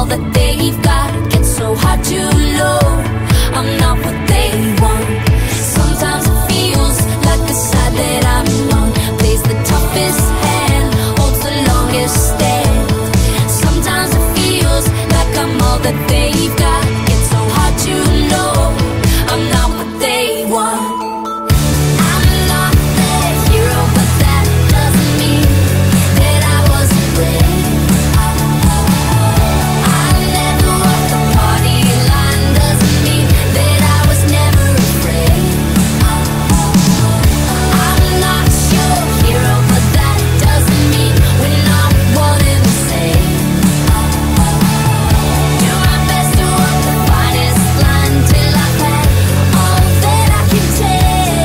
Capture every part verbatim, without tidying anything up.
all that they've got gets so hard to load. I'm not what they want. Sometimes it feels like the side that I'm on plays the toughest hand, holds the longest stand. Sometimes it feels like I'm all that they've got gets so hard to know. I'm not what they want. I'm not their hero, but that doesn't mean that I wasn't brave. I never walked the party line, doesn't mean that I was never afraid. I'm not your hero, but that doesn't mean we're not one and the same. Do my best to walk the finest line till I've had all that I can take.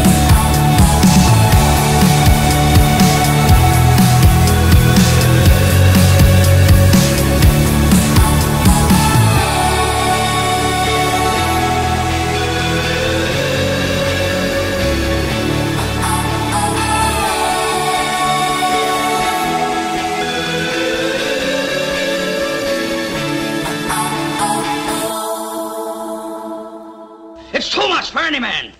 It's too much for any man.